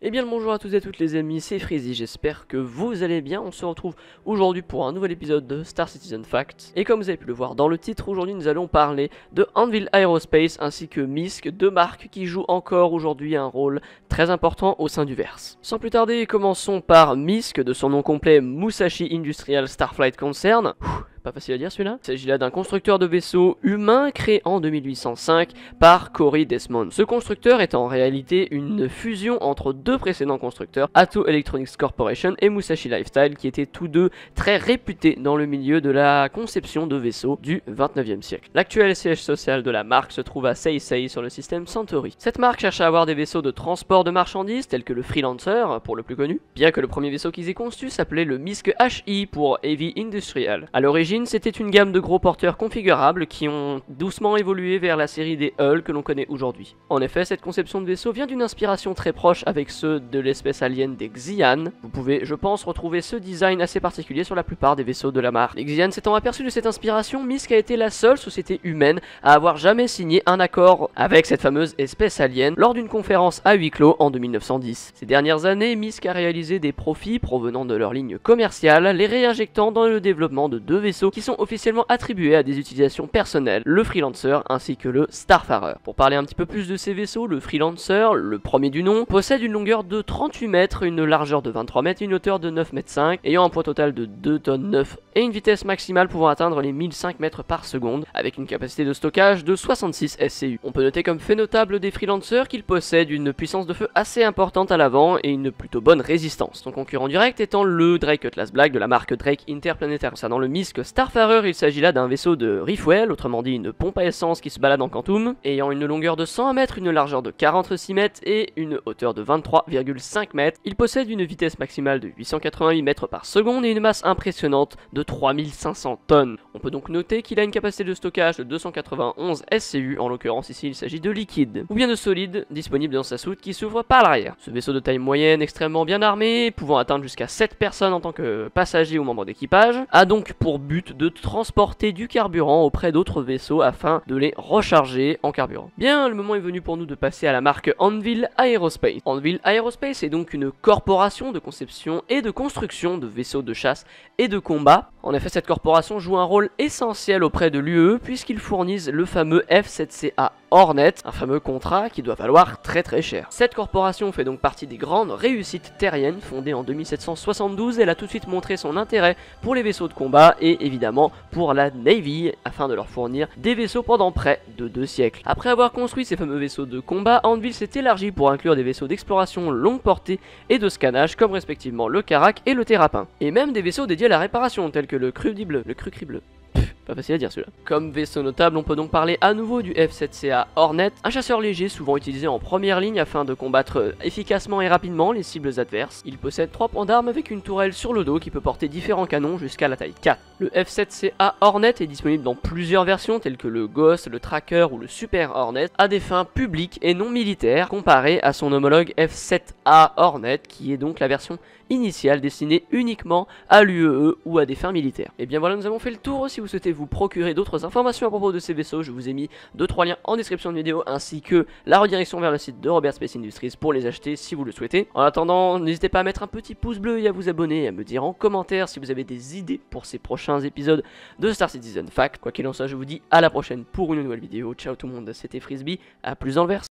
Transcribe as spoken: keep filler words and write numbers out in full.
Eh bien le bonjour à tous et à toutes les amis, c'est Freezy, j'espère que vous allez bien. On se retrouve aujourd'hui pour un nouvel épisode de Star Citizen Facts. Et comme vous avez pu le voir dans le titre, aujourd'hui nous allons parler de Anvil Aerospace ainsi que Misk, deux marques qui jouent encore aujourd'hui un rôle très important au sein du verse. Sans plus tarder, commençons par Misk, de son nom complet Musashi Industrial Starflight Concern. Ouh, pas facile à dire celui-là. Il s'agit là d'un constructeur de vaisseaux humain créé en deux mille huit cent cinq par Corey Desmond. Ce constructeur est en réalité une fusion entre deux précédents constructeurs, Atto Electronics Corporation et Musashi Lifestyle, qui étaient tous deux très réputés dans le milieu de la conception de vaisseaux du vingt-neuvième siècle. L'actuel siège social de la marque se trouve à Seisei sur le système Centauri. Cette marque cherche à avoir des vaisseaux de transport de marchandises tels que le Freelancer pour le plus connu, bien que le premier vaisseau qu'ils aient conçu s'appelait le Misk H I pour Heavy Industrial. À l'origine, c'était une gamme de gros porteurs configurables qui ont doucement évolué vers la série des Hull que l'on connaît aujourd'hui. En effet, cette conception de vaisseau vient d'une inspiration très proche avec ceux de l'espèce alien des Xian. Vous pouvez, je pense, retrouver ce design assez particulier sur la plupart des vaisseaux de la marque. Les Xian s'étant aperçus de cette inspiration, Misk a été la seule société humaine à avoir jamais signé un accord avec cette fameuse espèce alien lors d'une conférence à huis clos en deux mille neuf cent dix. Ces dernières années, Misk a réalisé des profits provenant de leur ligne commerciale, les réinjectant dans le développement de deux vaisseaux qui sont officiellement attribués à des utilisations personnelles, le Freelancer ainsi que le Starfarer. Pour parler un petit peu plus de ces vaisseaux, le Freelancer, le premier du nom, possède une longueur de trente-huit mètres, une largeur de vingt-trois mètres et une hauteur de neuf mètres cinq, ayant un poids total de deux tonnes neuf et une vitesse maximale pouvant atteindre les mille cinq mètres par seconde, avec une capacité de stockage de soixante-six S C U. On peut noter comme fait notable des Freelancers qu'ils possèdent une puissance de feu assez importante à l'avant et une plutôt bonne résistance. Son concurrent direct étant le Drake Cutlass Black de la marque Drake Interplanetary. Concernant le Misk Starfarer, il s'agit là d'un vaisseau de refuel, autrement dit une pompe à essence qui se balade en quantum, ayant une longueur de cent mètres, une largeur de quarante-six mètres et une hauteur de vingt-trois virgule cinq mètres. Il possède une vitesse maximale de huit cent quatre-vingt-huit mètres par seconde et une masse impressionnante de trois mille cinq cents tonnes. On peut donc noter qu'il a une capacité de stockage de deux cent quatre-vingt-onze S C U, en l'occurrence ici il s'agit de liquide, ou bien de solide, disponible dans sa soute qui s'ouvre par l'arrière. Ce vaisseau de taille moyenne, extrêmement bien armé, pouvant atteindre jusqu'à sept personnes en tant que passagers ou membres d'équipage, a donc pour but de transporter du carburant auprès d'autres vaisseaux afin de les recharger en carburant. Bien, le moment est venu pour nous de passer à la marque Anvil Aerospace. Anvil Aerospace est donc une corporation de conception et de construction de vaisseaux de chasse et de combat. En effet, cette corporation joue un rôle essentiel auprès de l'U E puisqu'ils fournissent le fameux F sept C A Hornet, un fameux contrat qui doit valoir très très cher. Cette corporation fait donc partie des grandes réussites terriennes. Fondée en deux mille sept cent soixante-douze, elle a tout de suite montré son intérêt pour les vaisseaux de combat et évidemment pour la Navy afin de leur fournir des vaisseaux pendant près de deux siècles. Après avoir construit ces fameux vaisseaux de combat, Anvil s'est élargi pour inclure des vaisseaux d'exploration longue portée et de scannage comme respectivement le Karak et le Terrapin. Et même des vaisseaux dédiés à la réparation tels que le Crucible, le Crucible. Pas facile à dire celui-là. Comme vaisseau notable, on peut donc parler à nouveau du F sept C A Hornet, un chasseur léger souvent utilisé en première ligne afin de combattre efficacement et rapidement les cibles adverses. Il possède trois points d'armes avec une tourelle sur le dos qui peut porter différents canons jusqu'à la taille quatre. Le F sept C A Hornet est disponible dans plusieurs versions telles que le Ghost, le Tracker ou le Super Hornet à des fins publiques et non militaires, comparé à son homologue F sept A Hornet qui est donc la version initiale destinée uniquement à l'U E E ou à des fins militaires. Et bien voilà, nous avons fait le tour. Si vous souhaitez vous procurer d'autres informations à propos de ces vaisseaux, je vous ai mis deux trois liens en description de vidéo ainsi que la redirection vers le site de Robert Space Industries pour les acheter si vous le souhaitez. En attendant, n'hésitez pas à mettre un petit pouce bleu et à vous abonner et à me dire en commentaire si vous avez des idées pour ces prochains épisodes de Star Citizen Fact. Quoi qu'il en soit, je vous dis à la prochaine pour une nouvelle vidéo. Ciao tout le monde, c'était Frisbee, à plus dans le verse.